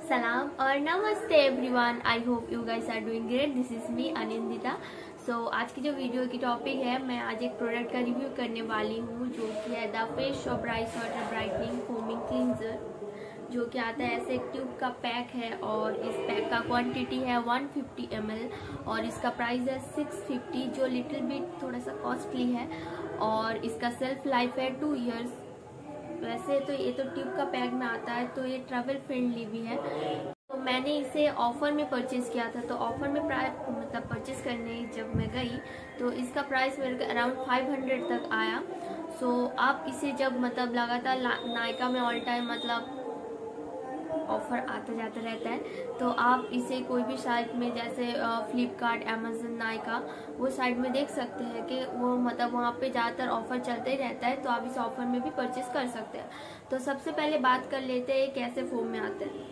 Salam और नमस्ते everyone. I hope you guys are doing great. This is me Anindita. So आज की जो वीडियो की टॉपिक है, मैं आज एक प्रोडक्ट का रिव्यू करने वाली हूँ जो कि है the face shop rice water brightening foaming cleanser, जो कि आता है ऐसे एक ट्यूब का पैक है और इस पैक का क्वांटिटी है 150 ml और इसका प्राइस है 650, जो लिटिल बिट थोड़ा सा कॉस्टली है और इसका सेल्फ लाइफ है 2 years। वैसे तो ये तो ट्यूब का पैक में आता है तो ये ट्रैवल फ्रेंडली भी है। तो मैंने इसे ऑफर में परचेज किया था, तो ऑफर में मतलब परचेज करने जब मैं गई तो इसका प्राइस मेरे को अराउंड 500 तक आया। सो आप इसे जब मतलब लगातार नायका में ऑल टाइम मतलब ऑफर आता जाता रहता है, तो आप इसे कोई भी साइट में जैसे फ्लिपकार्ट, अमेजन, नायका वो साइट में देख सकते हैं कि वो मतलब वहाँ पे ज़्यादातर ऑफर चलते ही रहता है, तो आप इस ऑफर में भी परचेज कर सकते हैं। तो सबसे पहले बात कर लेते हैं कैसे फॉर्म में आते हैं।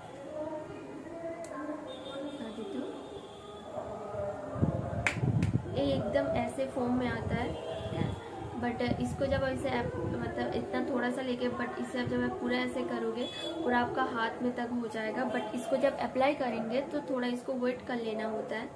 ये एकदम ऐसे फॉर्म में आता है, बट इसको जब इसे मतलब इतना थोड़ा सा लेके बट इसे जब आप पूरा ऐसे करोगे पूरा आपका हाथ में तक हो जाएगा। बट इसको जब अप्लाई करेंगे तो थोड़ा इसको वेट कर लेना होता है।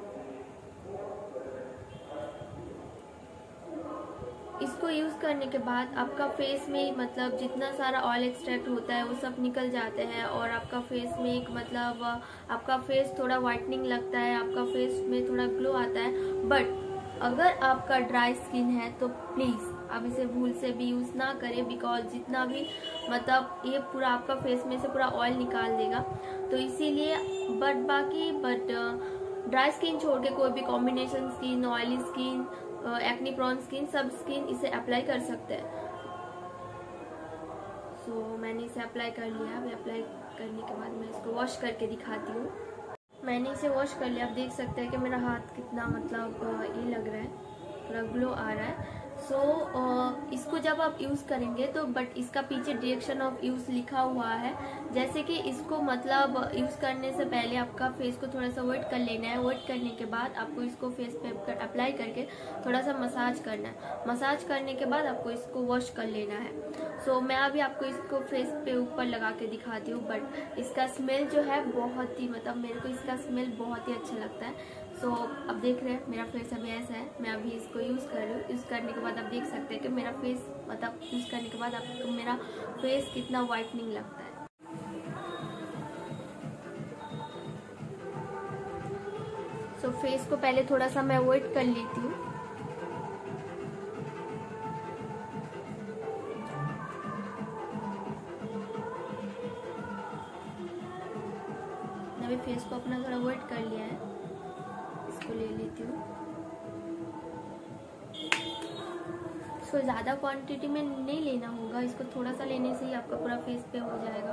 इसको यूज़ करने के बाद आपका फेस में मतलब जितना सारा ऑयल एक्सट्रैक्ट होता है वो सब निकल जाते हैं और आपका फेस में एक मतलब आपका फेस थोड़ा वाइटनिंग लगता है, आपका फेस में थोड़ा ग्लो आता है। बट अगर आपका ड्राई स्किन है तो प्लीज़ आप इसे भूल से भी यूज़ ना करें, बिकॉज जितना भी मतलब ये पूरा आपका फेस में से पूरा ऑयल निकाल देगा। तो इसीलिए बट ड्राई स्किन छोड़ के कोई भी combination skin, oily skin, acne prone skin, सब स्किन इसे अप्लाई कर सकते हैं। सो मैंने इसे अप्लाई कर लिया। अभी अप्लाई करने के बाद मैं इसको वॉश करके दिखाती हूँ। मैंने इसे वॉश कर लिया। आप देख सकते हैं कि मेरा हाथ कितना मतलब ये लग रहा है, पूरा ग्लो आ रहा है। सो इसको जब आप यूज़ करेंगे तो बट इसका पीछे डायरेक्शन ऑफ यूज़ लिखा हुआ है, जैसे कि इसको मतलब यूज़ करने से पहले आपका फेस को थोड़ा सा वेट कर लेना है। वेट करने के बाद आपको इसको फेस पे अप्लाई करके थोड़ा सा मसाज करना है। मसाज करने के बाद आपको इसको वॉश कर लेना है। सो मैं अभी आपको इसको फेस पे ऊपर लगा के दिखाती हूँ। बट इसका स्मेल जो है बहुत ही मतलब मेरे को इसका स्मेल बहुत ही अच्छा लगता है। सो अब देख रहे हैं मेरा फेस अभी ऐसा है। मैं अभी इसको यूज़ कर रही हूँ। यूज़ करने के बाद आप देख सकते हैं कि मेरा फेस मतलब यूज़ करने के बाद आपको मेरा फेस कितना वाइटनिंग लगता है। सो फेस को पहले थोड़ा सा मैं वेट कर लेती हूँ। मैंने फेस को अपना थोड़ा वेट कर लिया है। इसको ले लेती हूँ। इसको ज़्यादा क्वांटिटी में नहीं लेना होगा, इसको थोड़ा सा लेने से ही आपका पूरा फेस पे हो जाएगा।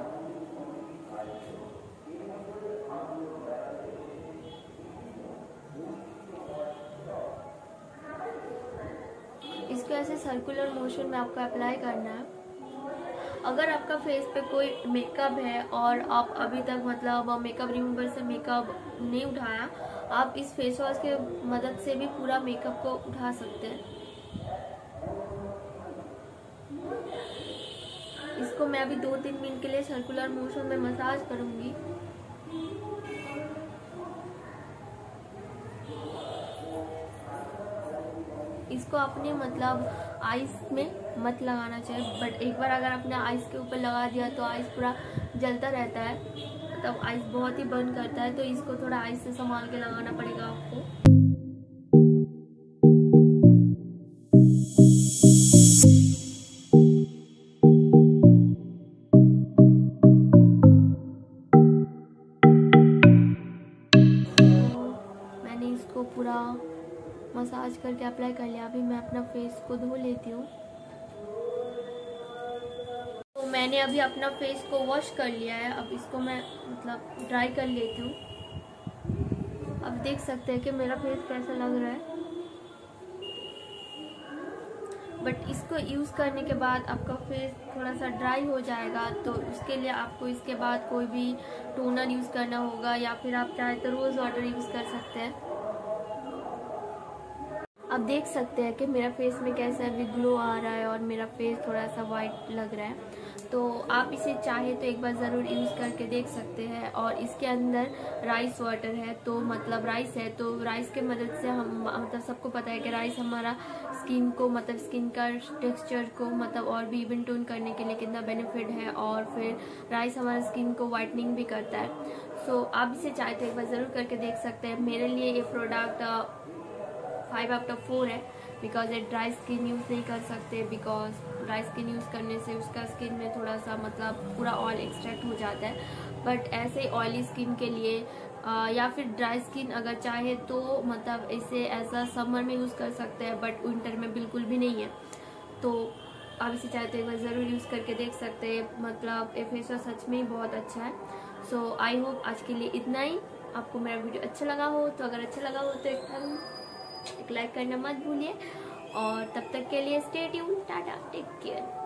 इसको ऐसे सर्कुलर मोशन में आपको अप्लाई करना है। अगर आपका फेस पे कोई मेकअप है और आप अभी तक मतलब मेकअप रिमूवर से मेकअप नहीं उठाया, आप इस फेस वॉश के मदद से भी पूरा मेकअप को उठा सकते हैं। इसको मैं अभी 2-3 मिनट के लिए सर्कुलर मोशन में मसाज करूंगी। इसको अपने मतलब आइस में मत लगाना चाहिए, बट एक बार अगर आपने आइस के ऊपर लगा दिया तो आइस पूरा जलता रहता है, तब आइस बहुत ही बर्न करता है। तो इसको थोड़ा आइस से संभाल के लगाना पड़ेगा आपको। मैंने इसको पूरा मसाज करके अप्लाई कर लिया। अभी मैं अपना फेस को धो लेती हूँ। तो मैंने अभी अपना फेस को वॉश कर लिया है। अब इसको मैं मतलब ड्राई कर लेती हूँ। अब देख सकते हैं कि मेरा फेस कैसा लग रहा है। बट इसको यूज़ करने के बाद आपका फेस थोड़ा सा ड्राई हो जाएगा, तो उसके लिए आपको इसके बाद कोई भी टोनर यूज़ करना होगा या फिर आप चाहे तो रोज़ वाटर यूज़ कर सकते हैं। आप देख सकते हैं कि मेरा फेस में कैसा भी ग्लो आ रहा है और मेरा फेस थोड़ा सा वाइट लग रहा है। तो आप इसे चाहे तो एक बार ज़रूर यूज़ करके देख सकते हैं। और इसके अंदर राइस वाटर है, तो मतलब राइस है, तो राइस के मदद से हम मतलब सबको पता है कि राइस हमारा स्किन को मतलब स्किन का टेक्सचर को मतलब और भी इवन टोन करने के लिए कितना बेनिफिट है। और फिर राइस हमारा स्किन को वाइटनिंग भी करता है। सो आप इसे चाहे तो एक बार ज़रूर करके देख सकते हैं। मेरे लिए ये प्रोडक्ट 5/4 है, बिकॉज ये ड्राई स्किन यूज़ नहीं कर सकते, बिकॉज ड्राई स्किन यूज़ करने से उसका स्किन में थोड़ा सा मतलब पूरा ऑयल एक्सट्रैक्ट हो जाता है। बट ऐसे ऑयली स्किन के लिए या फिर ड्राई स्किन अगर चाहे तो मतलब इसे ऐसा समर में यूज़ कर सकते हैं, बट विंटर में बिल्कुल भी नहीं है। तो आप इसे चाहे तो एक बार ज़रूर यूज़ करके देख सकते हैं। मतलब ये फेस वॉश सच में ही बहुत अच्छा है। सो आई होप आज के लिए इतना ही। आपको मेरा वीडियो अच्छा लगा हो तो अगर अच्छा लगा हो तो एक लाइक करना मत भूलिए। और तब तक के लिए stay tune, tata, take care.